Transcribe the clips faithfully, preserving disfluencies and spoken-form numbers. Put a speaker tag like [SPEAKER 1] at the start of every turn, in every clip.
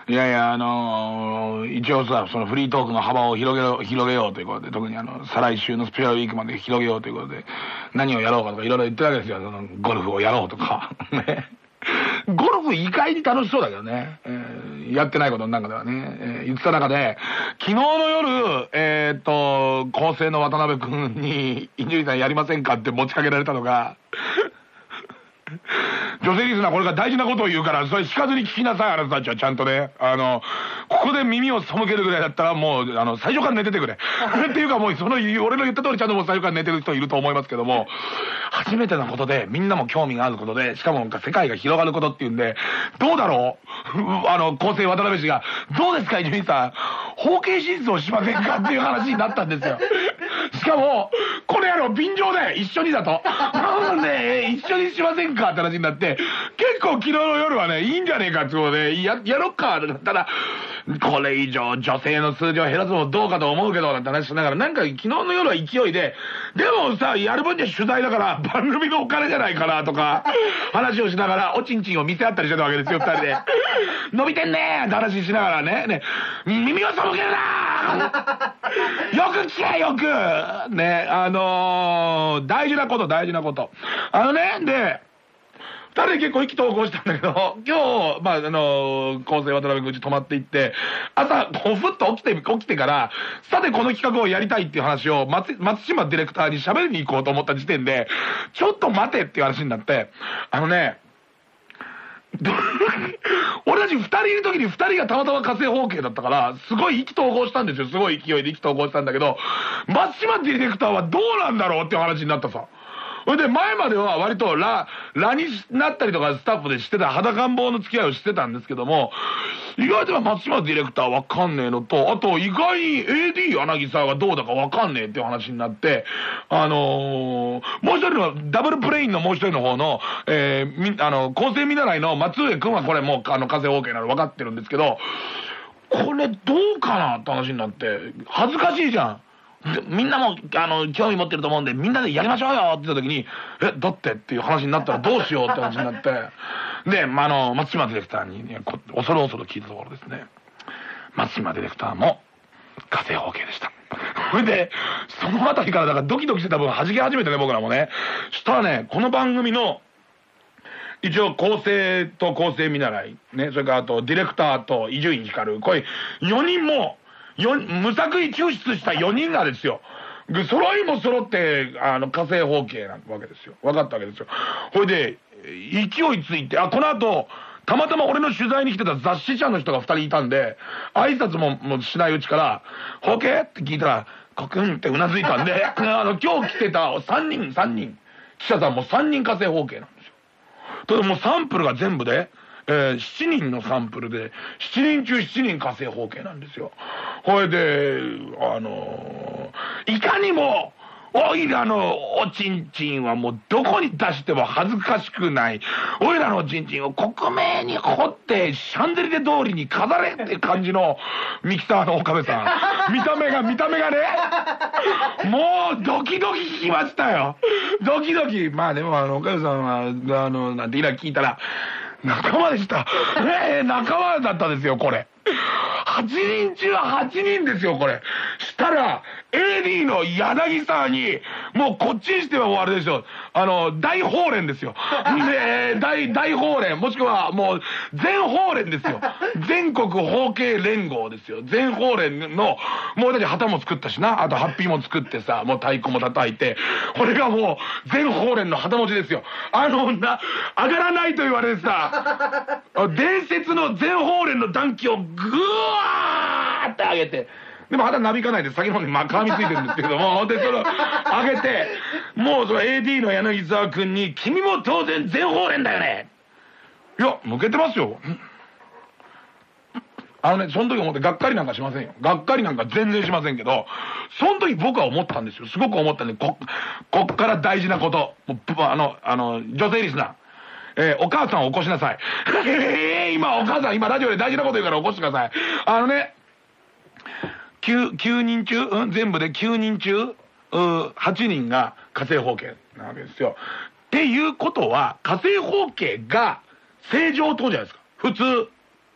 [SPEAKER 1] いやいや、あのー、一応さ、そのフリートークの幅を広げよう、広げようということで、特にあの、再来週のスペシャルウィークまで広げようということで、何をやろうかとかいろいろ言ってるわけですよ。その、ゴルフをやろうとか。ね。ゴルフ意外に楽しそうだけどね。えー、やってないことの中ではね。えー、言ってた中で、昨日の夜、えーっと、構成の渡辺くんに、伊集院さんやりませんかって持ちかけられたのが、女性リスナーこれが大事なことを言うから、それ聞かずに聞きなさい、あなたたちはちゃんとね。あの、ここで耳を背けるぐらいだったらもう、あの、最初から寝ててくれ。っていうかもう、その、俺の言った通りちゃんともう最初から寝てる人いると思いますけども、初めてのことで、みんなも興味があることで、しかも世界が広がることっていうんで、どうだろうあの、構成渡辺氏が、どうですか、伊集院さん。包茎手術をしませんかっていう話になったんですよ。しかも、これやろ、便乗で一緒にだと。なんで、一緒にしませんかって話になって、結構昨日の夜はね、いいんじゃねえかってことで、や、やろっかってなったら、これ以上女性の数字を減らすのもどうかと思うけど、なんて話しながら、なんか昨日の夜は勢いで、でもさ、やる分には取材だから番組のお金じゃないかなとか、話をしながら、おちんちんを見せ合ったりしてたわけですよ、二人で。伸びてんねーって話しながらね、ね、耳を背けるなーよく聞けよくね、あのー、大事なこと、大事なこと。あのね、で、二人で結構意気投合したんだけど、今日、まあ、あのー、構成渡辺くんち泊まっていって、朝、こう、ふっと起きて、起きてから、さてこの企画をやりたいっていう話を、松、松島ディレクターに喋りに行こうと思った時点で、ちょっと待てっていう話になって、あのね、俺たち二人いる時に二人がたまたま火星方形だったから、すごい意気投合したんですよ。すごい勢いで意気投合したんだけど、松島ディレクターはどうなんだろうっていう話になったさ。それで前までは割とラ、ラになったりとかスタッフでしてた裸願望の付き合いをしてたんですけども、意外とは松島ディレクターわかんねえのと、あと意外に エーディー 柳沢がどうだかわかんねえっていう話になって、あのー、もう一人のダブルプレインのもう一人の方の、えー、み、あの、構成見習いの松上くんはこれもうあの、風 OK なの分かってるんですけど、これどうかなって話になって、恥ずかしいじゃん。みんなも、あの、興味持ってると思うんで、みんなでやりましょうよって言った時に、え、だってっていう話になったらどうしようって話になって、で、まあ、あの、松島ディレクターに、ね、恐る恐る聞いたところですね、松島ディレクターも、火星方形でした。それで、そのあたりからだからドキドキしてた分弾け始めてね、僕らもね。したらね、この番組の、一応構成と構成見習い、ね、それからあとディレクターと伊集院光、これよにんも、よ無作為抽出したよにんがですよ。揃いも揃って、あの、火星方形なわけですよ。分かったわけですよ。ほいで、勢いついて、あ、この後、たまたま俺の取材に来てた雑誌社の人がふたりいたんで、挨拶ももうしないうちから、方形って聞いたら、コクンってうなずいたんで、あの、今日来てたさんにん、さんにん、記者さんもさんにん火星方形なんですよ。ただもうサンプルが全部で、えー、しちにんのサンプルで、しちにん中しちにん火星方形なんですよ。ほいで、あのー、いかにも、おいらのおちんちんはもうどこに出しても恥ずかしくない。おいらのおちんちんを克明に彫ってシャンデリゼ通りに飾れって感じのミキサーの岡部さん。見た目が、見た目がね、もうドキドキしましたよ。ドキドキ。まあでもあの、岡部さんは、あの、なんて今聞いたら、仲間でした。ええ、仲間だったんですよ、これ。はちにん中はちにんですよ、これ。したら、エーディー の柳沢に、もうこっちにしては終わるでしょ。あの、大放連ですよ。で、大、大放連、もしくはもう、全放連ですよ。全国包茎連合ですよ。全放連の、もうだって旗も作ったしな、あとハッピーも作ってさ、もう太鼓も叩いて、これがもう、全放連の旗持ちですよ。あのな、上がらないと言われてさ、伝説の全放連の団旗をぐわーって上げて、でも肌なびかないで先の方にまあ絡みついてるんですけども、で、それを上げて、もうその エーディー の柳沢くんに、君も当然全放連だよね。いや、向けてますよ。あのね、その時思ってがっかりなんかしませんよ。がっかりなんか全然しませんけど、その時僕は思ったんですよ。すごく思ったんで、こ、こっから大事なこと。もう、あの、あの、女性リスナー。えー、お母さんを起こしなさい。えー、今お母さん、今ラジオで大事なこと言うから起こしてください。あのね、きゅう、きゅうにん中、うん、全部できゅうにん中、うはちにんが火星方形なわけですよ。っていうことは、火星方形が正常ってことじゃないですか。普通。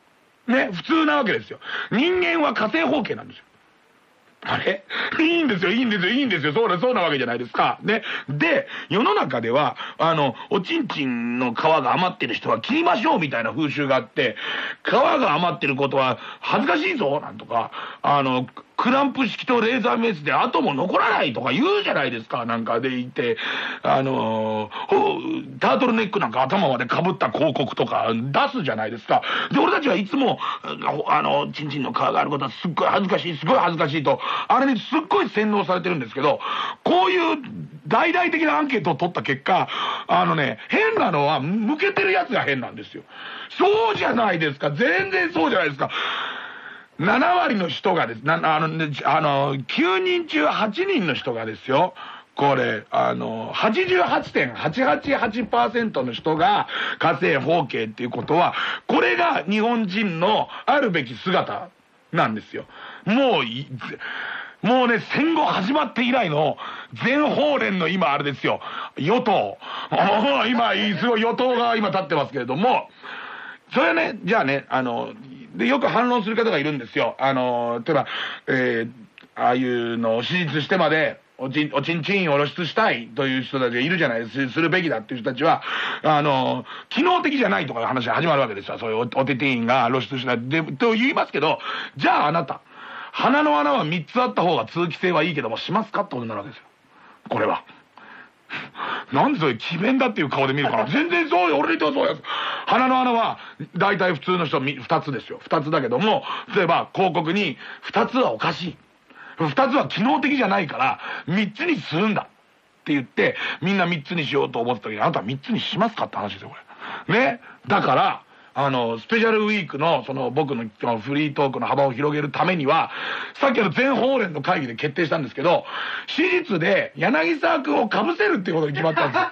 [SPEAKER 1] ね、普通なわけですよ。人間は火星包茎なんですよ。あれいいんですよ、いいんですよ、いいんですよ。そうな、そうなわけじゃないですか。ね。で、世の中では、あの、おちんちんの皮が余ってる人は切りましょうみたいな風習があって、皮が余ってることは恥ずかしいぞ、なんとか、あの、クランプ式とレーザーメスで跡も残らないとか言うじゃないですか、なんかで言って、あのー、タートルネックなんか頭まで被った広告とか出すじゃないですか。で、俺たちはいつも、あの、チンチンの皮があることはすっごい恥ずかしい、すごい恥ずかしいと、あれにすっごい洗脳されてるんですけど、こういう大々的なアンケートを取った結果、あのね、変なのは向けてるやつが変なんですよ。そうじゃないですか、全然そうじゃないですか。ななわりの人がです、な、あの、ね、あの、きゅうにん中はちにんの人がですよ、これ、あの、はちじゅうはちてんはちはちはちパーセント の人が火星包茎っていうことは、これが日本人のあるべき姿なんですよ。もうい、もうね、戦後始まって以来の全方連の今あれですよ、与党。今、すごい与党が今立ってますけれども、それはね、じゃあね、あの、で、よく反論する方がいるんですよ。あの、例えば、えー、ああいうのを手術してまで、おちん、おちんちんを露出したいという人たちがいるじゃないですか。するべきだっていう人たちは、あの、機能的じゃないとかいう話が始まるわけですよ。そういうお、おてていんが露出しない。で、と言いますけど、じゃああなた、鼻の穴はみっつあった方が通気性はいいけども、しますかってことになるわけですよ。これは。なんでそれ、詭弁だっていう顔で見るかな。全然そうよ、俺に言ってはそうや。鼻の穴は、大体普通の人はふたつですよ。ふたつだけども、例えば広告に、ふたつはおかしい。ふたつは機能的じゃないから、みっつにするんだ。って言って、みんなみっつにしようと思った時に、あなたはみっつにしますかって話ですよ、これ。ね。だから、あの、スペシャルウィークの、その、僕のフリートークの幅を広げるためには、さっきの全方連の会議で決定したんですけど、史実で柳沢くんを被せるっていうことに決まったんですよ。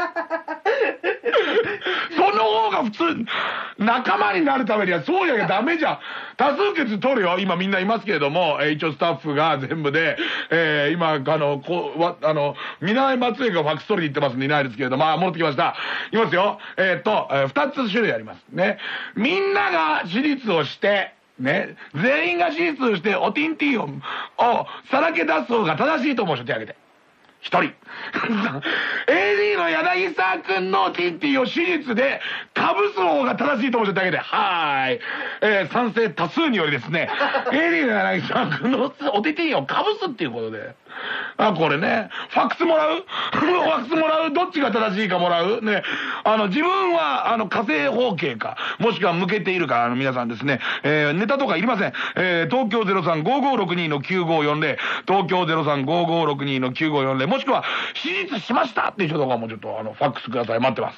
[SPEAKER 1] その方が普通、仲間になるためにはそうじゃなきゃダメじゃん。多数決取るよ。今みんないますけれども、えー、一応スタッフが全部で、えー、今、あの、こう、わ、あの、皆松江がファックス取りに行ってますんでいないですけれども、まあ、戻ってきました。いますよ。えー、っと、えー、二つ種類あります。ね。みんなが私立をして、ね、全員が私立をして、おティンティンを、を、さらけ出す方が正しいと思う人手挙げて。一人。エーディー の柳沢くんのティンティンを私立で被す方が正しいと思う人だけで、はーい。えー、賛成多数によりですね、エーディー の柳沢くんのおティンティンを被すっていうことで。あ、これね、ファックスもらうファックスもらうどっちが正しいかもらうね。あの、自分は、あの、火星包茎か、もしくは向けているか、あの、皆さんですね、えー、ネタとかいりません。えー、東京 ゼロさん ごーごーろくに の きゅうごーよんぜろ、東京 ゼロさん ごーごーろくに の きゅうごーよんぜろ、もしくは、手術しましたっていう人とかもちょっと、あの、ファックスください。待ってます。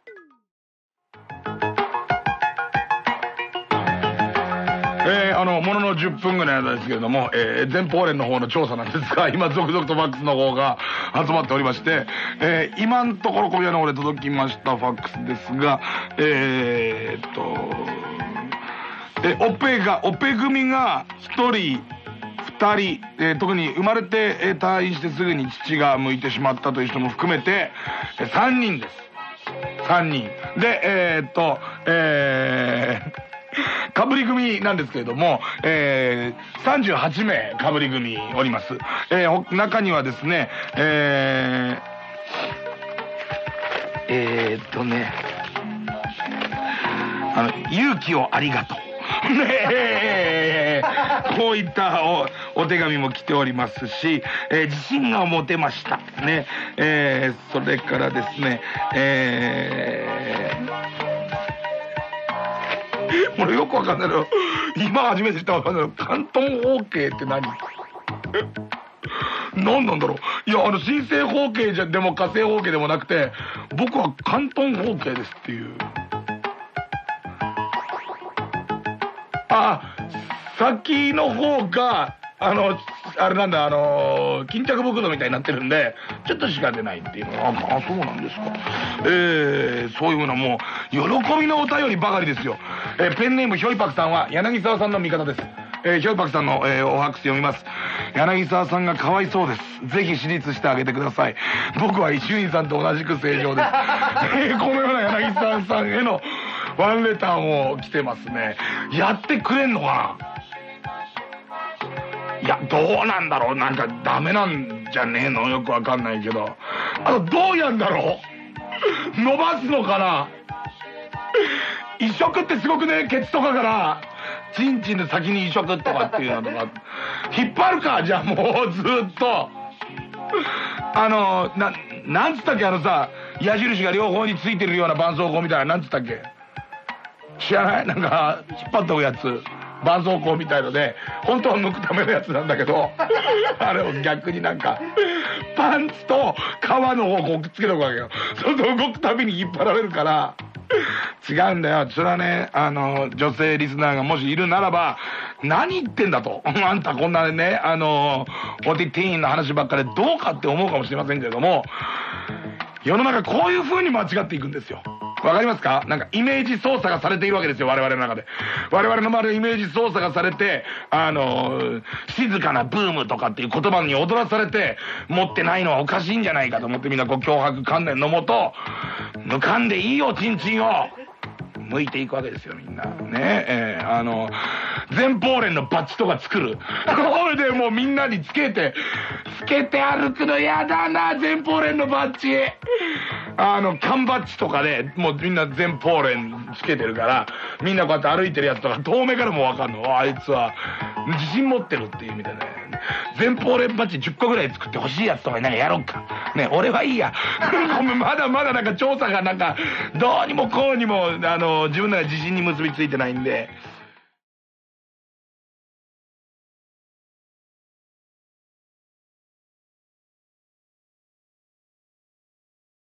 [SPEAKER 1] えー、あの、もののじゅっぷんぐらいなんですけれども、えー、前方連の方の調査なんですが、今、続々とファックスの方が集まっておりまして、えー、今のところ小部屋の方で届きましたファックスですが、えーっと、え、オペが、オペ組がひとり、ふたり、えー、特に生まれて、えー、退院してすぐに父が向いてしまったという人も含めて、えー、さんにんです。さんにん。で、えー、っと、えー、かぶり組なんですけれども、えー、さんじゅうはちめいかぶり組おります。えー、中にはですね、えー、えー、っとね、あの、勇気をありがとう。ねえ、こういったお、お手紙も来ておりますし、えー、自信が持てました。ね、えー、それからですね、えー、これよくわかんないの。今初めて知ったわかんないの。関東包茎って何？何なんだろう。いや、あの、新生包茎じゃ、でも火星包茎でもなくて、僕は関東包茎ですっていう。あ、先の方が、あの、あれなんだ、あの、巾着袋みたいになってるんで、ちょっとしか出ないっていうのは、あ、そうなんですか。えー、そういうふうなもう、喜びのお便りばかりですよ。えー、ペンネームひょいぱくさんは、柳沢さんの味方です。えー、ひょいぱくさんの、えー、おファックス読みます。柳沢さんがかわいそうです。ぜひ私立してあげてください。僕は伊集院さんと同じく正常です。えー、このような柳沢さんへのワンレターも来てますね。やってくれんのかな。いや、どうなんだろう。なんかダメなんじゃねえの、よくわかんないけど。あの、どうやんだろう。伸ばすのかな。移植ってすごくね、ケツとかからチンチンで先に移植とかっていうのとか引っ張るか。じゃあもうずっとあのななんつったっけ、あのさ、矢印が両方についてるような絆創膏みたいな、なんつったっけ、知らない？なんか引っ張っとくやつ、絆創膏みたいので本当は抜くためのやつなんだけどあれを逆になんかパンツと皮の方をこうくっつけておくわけよ。そうすると動くたびに引っ張られるから違うんだよ。それはね、あの女性リスナーがもしいるならば、何言ってんだとあんたこんなね、あのオティティーンの話ばっかりでどうかって思うかもしれませんけれども、世の中こういう風に間違っていくんですよ。わかりますか？なんかイメージ操作がされているわけですよ、我々の中で。我々の周りでイメージ操作がされて、あの静かなブームとかっていう言葉に踊らされて、持ってないのはおかしいんじゃないかと思って、みんなこう脅迫観念のもと、抜かんでいいよチンチンを向いていくわけですよ、みんなね。えー、あの前方連のバッジとか作る。これでもうみんなにつけてつけて歩くのやだな、前方連のバッジ。あの缶バッジとかでもうみんな前方連つけてるから、みんなこうやって歩いてるやつとか遠目からも分かんの、あいつは自信持ってるっていう意味でね。前方連バッジじゅっこぐらい作ってほしいやつとかになんかやろうかね。俺はいいやごめん、まだまだなんか調査がなんかどうにもこうにもあの自分らが自信に結びついてないんで。